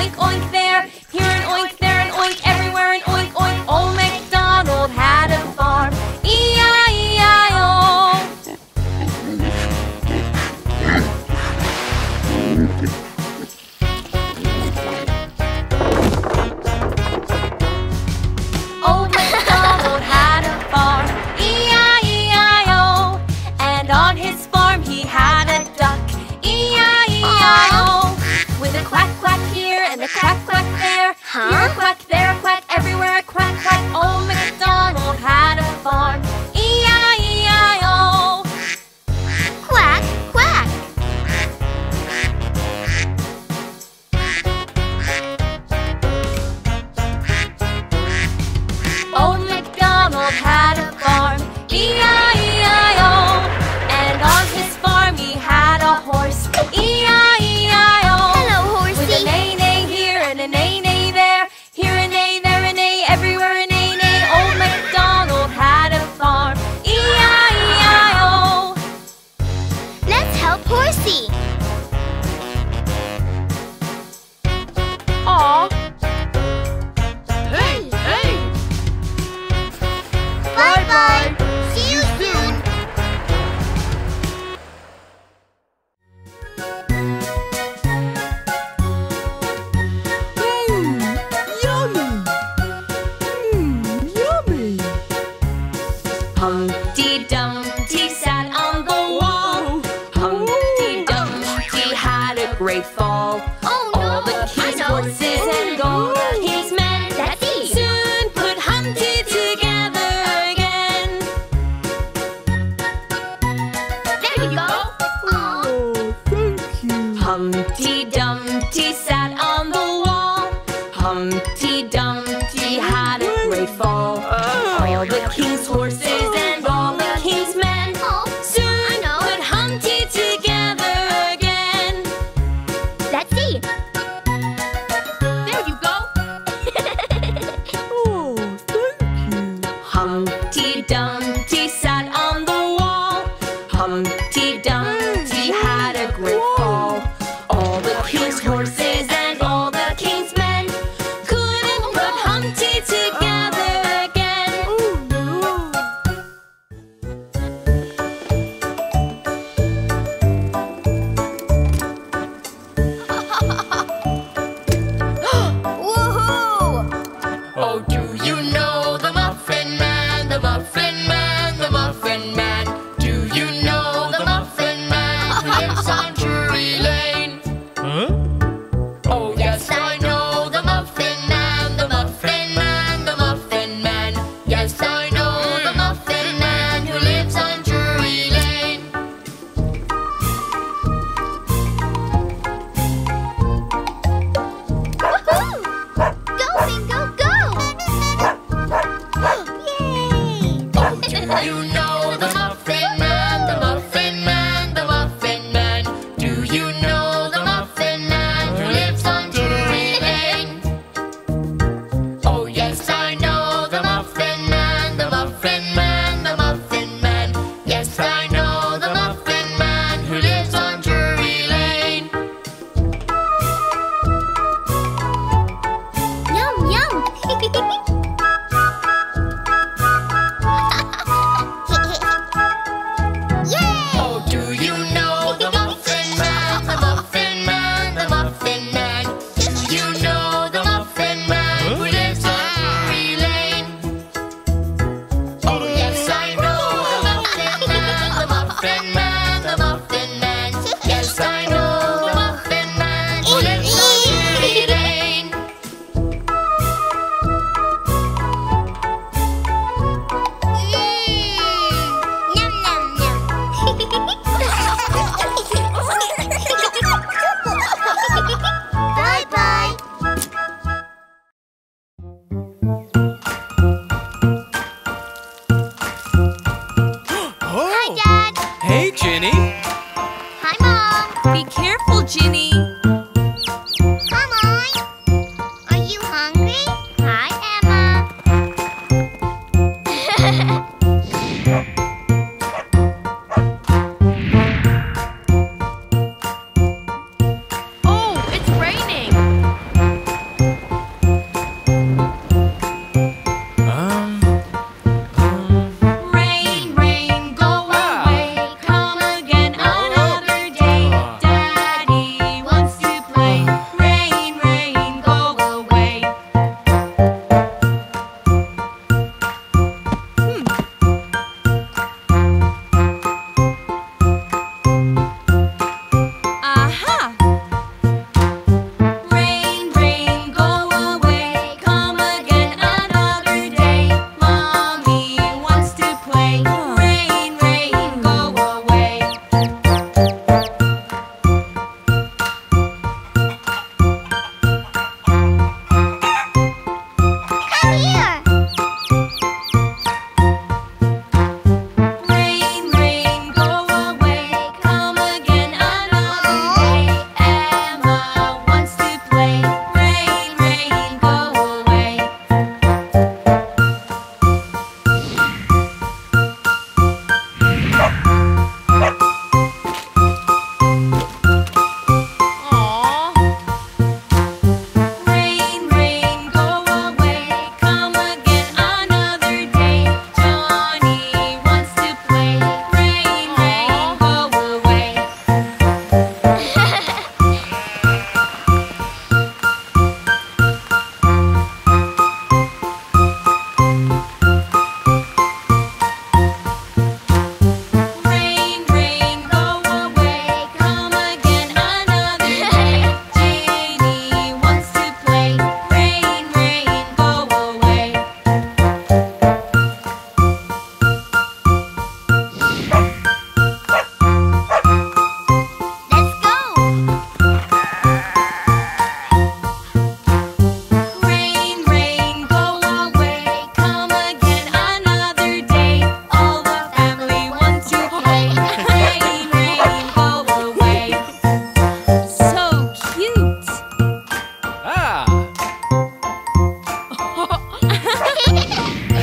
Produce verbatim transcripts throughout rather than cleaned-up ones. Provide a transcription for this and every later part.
oink oink there, here an oink, there an oink, everywhere an oink oink. Old MacDonald had a farm, E I E I O. Old MacDonald had a farm, E I E I O. And on his farm he had a duck, E I E I O. With a quack quack here and a quack quack there, Huh? here a quack, there a quack, everywhere a quack quack. Old MacDonald had a farm, E I E I O. Quack, quack. Old MacDonald had a farm, E I E I O. And on his farm he had a horse, E I E I O. Hello, With a horsey. neigh-neigh here and a neigh-neigh there, here a neigh, there a neigh, everywhere a neigh-neigh. Old MacDonald had a farm, E I E I O. Let's help Horsey. Aw. Hey, hey! Bye-bye. See you soon. Humpty Dumpty sat on the wall. Humpty Dumpty had a great fall. Oh no, All the king's I know. horses and all the king's men That's it. soon put Humpty together again. There you go. Oh, thank you. Humpty Dumpty sat on the wall. Humpty Dumpty had a great fall. All the king's horses and all the king's men Oh, soon I know. put Humpty together again. let's see. There you go. Oh, thank you. Humpty Dumpty sat on the wall. Humpty Dumpty had a great fall. All the king's horses and all the king's men couldn't put Humpty together again. Oh, no.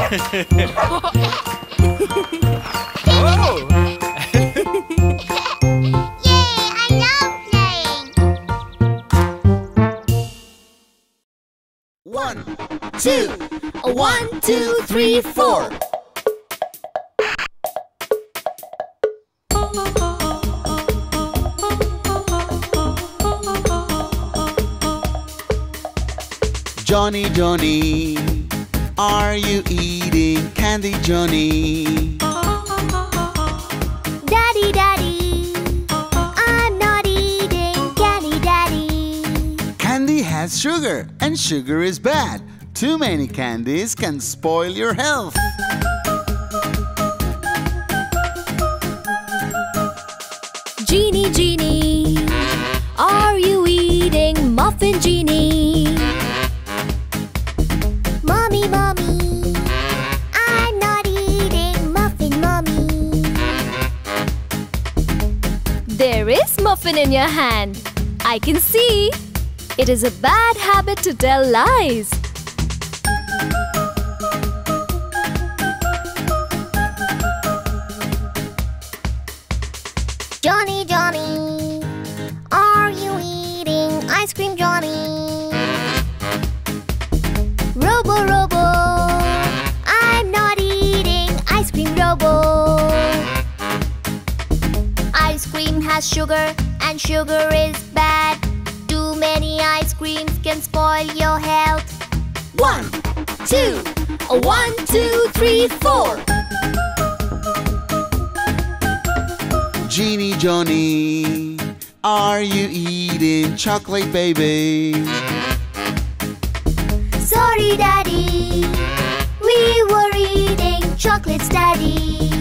Yay! I love playing. One, two, a one, two, three, four. Johnny, Johnny, are you eating candy, Johnny? Daddy, Daddy, I'm not eating candy, Daddy. Candy has sugar, and sugar is bad. Too many candies can spoil your health. Genie, Genie, are you eating muffin, Genie? Mommy, Mommy, I'm not eating muffin, Mommy. There is muffin in your hand. I can see. It is a bad habit to tell lies. Johnny, Johnny, are you eating ice cream, Johnny? Robo, Robo, I'm not eating ice cream, Robo. Ice cream has sugar, and sugar is bad. Too many ice creams can spoil your health. One, Two, a one, two, three, four. Genie, Johnny, are you eating chocolate, baby? Sorry, Daddy, we were eating chocolates, Daddy.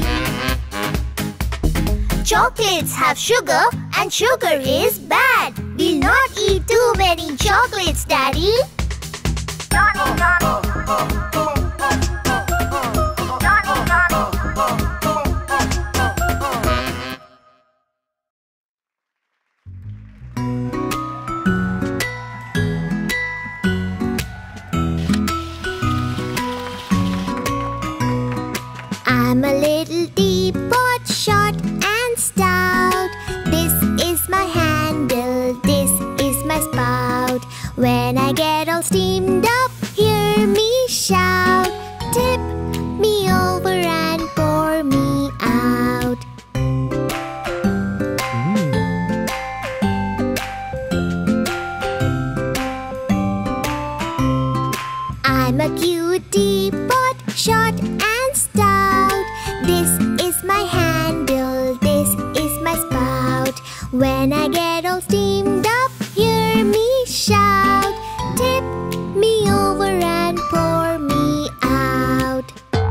Chocolates have sugar, and sugar is bad. We'll not eat too many chocolates, Daddy. Johnny, Johnny. Johnny, Johnny. I'm a little teapot, short and stout. This is my handle, this is my spout. When I get all steamed up, hear me shout. Tip me over and pour me out. I'm a cute teapot, short and stout. This is my handle, this is my spout. When I get all steamed up, hear me shout. Tip me over and pour me out.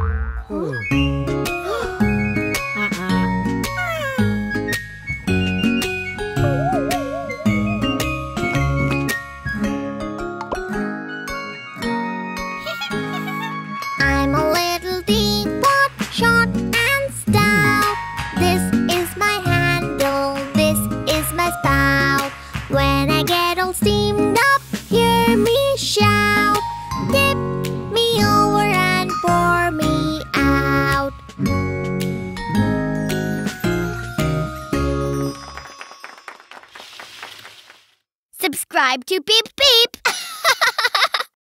I'm a little teapot, short and stout. This is my handle, this is my spout. When I get all steamed up, hear me shout. Tip me over and pour me out. Subscribe to Beep Beep.